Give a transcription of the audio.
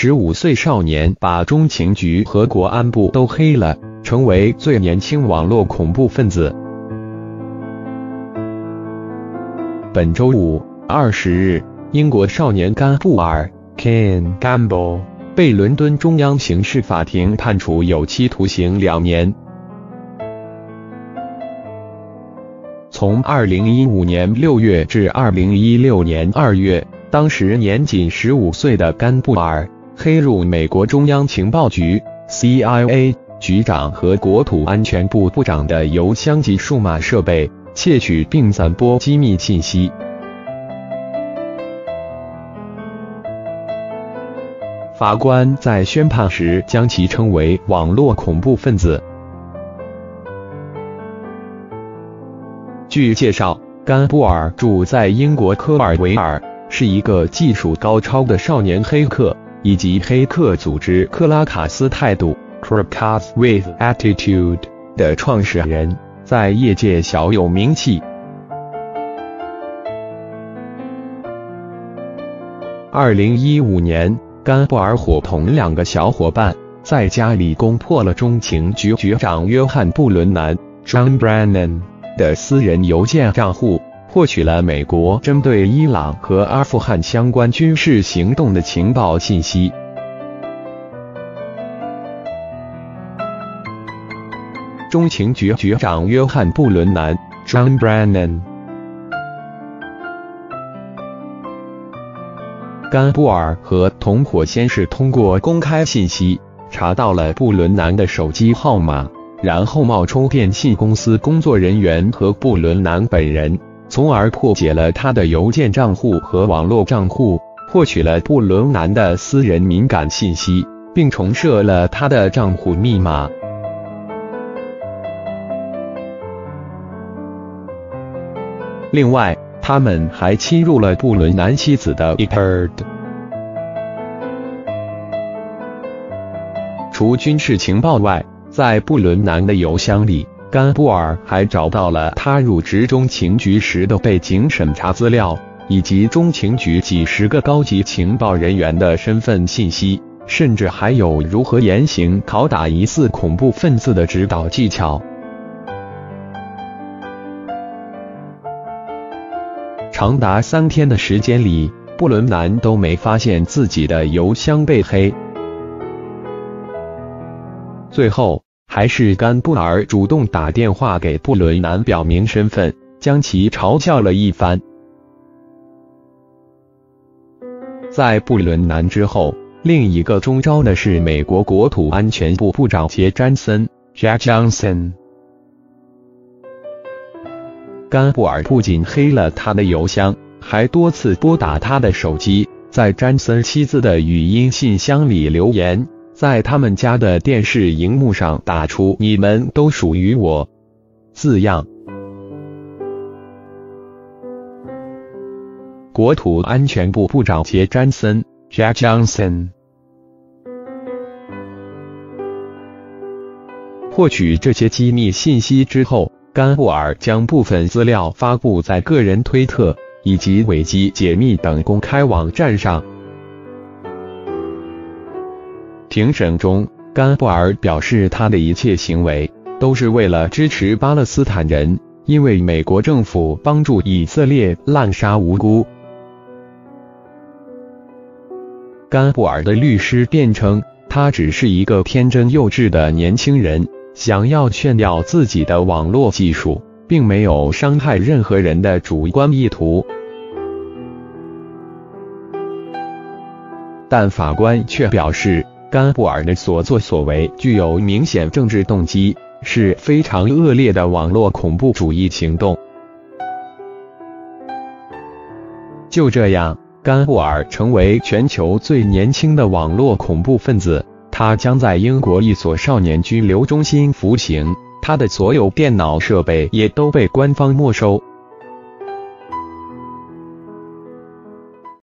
15岁少年把中情局和国安部都黑了，成为最年轻网络恐怖分子。本周五20日，英国少年甘布尔 Ken Campbell 被伦敦中央刑事法庭判处有期徒刑2年。从2015年6月至2016年2月，当时年仅15岁的甘布尔黑入美国中央情报局 CIA 局长和国土安全部部长的邮箱及数码设备，窃取并散播机密信息。法官在宣判时将其称为网络恐怖分子。据介绍，甘布尔住在英国科尔维尔，是一个技术高超的少年黑客，以及黑客组织克拉卡斯态度 Crackers with Attitude 的创始人，在业界小有名气。2015年，甘布尔伙同2个小伙伴在家里攻破了中情局局长约翰·布伦南 John Brennan 的私人邮件账户，获取了美国针对伊朗和阿富汗相关军事行动的情报信息。中情局局长约翰·布伦南 John Brennan。甘布尔和同伙先是通过公开信息查到了布伦南的手机号码，然后冒充电信公司工作人员和布伦南本人，从而破解了他的邮件账户和网络账户，获取了布伦南的私人敏感信息，并重设了他的账户密码。另外，他们还侵入了布伦南妻子的 iPad。除军事情报外，在布伦南的邮箱里，甘布尔还找到了他入职中情局时的背景审查资料，以及中情局几十个高级情报人员的身份信息，甚至还有如何严刑拷打疑似恐怖分子的指导技巧。长达3天的时间里，布伦南都没发现自己的邮箱被黑。最后，还是甘布尔主动打电话给布伦南表明身份，将其嘲笑了一番。在布伦南之后，另一个中招的是美国国土安全部部长杰·詹森 Jack Johnson。甘布尔不仅黑了他的邮箱，还多次拨打他的手机，在詹森妻子的语音信箱里留言，在他们家的电视荧幕上打出"你们都属于我"字样。国土安全部部长杰·詹森 Jack Johnson 获取这些机密信息之后，甘布尔将部分资料发布在个人推特以及维基解密等公开网站上。庭审中，甘布尔表示他的一切行为都是为了支持巴勒斯坦人，因为美国政府帮助以色列滥杀无辜。甘布尔的律师辩称，他只是一个天真幼稚的年轻人，想要炫耀自己的网络技术，并没有伤害任何人的主观意图。但法官却表示，甘布尔的所作所为具有明显政治动机，是非常恶劣的网络恐怖主义行动。就这样，甘布尔成为全球最年轻的网络恐怖分子。他将在英国一所少年拘留中心服刑，他的所有电脑设备也都被官方没收。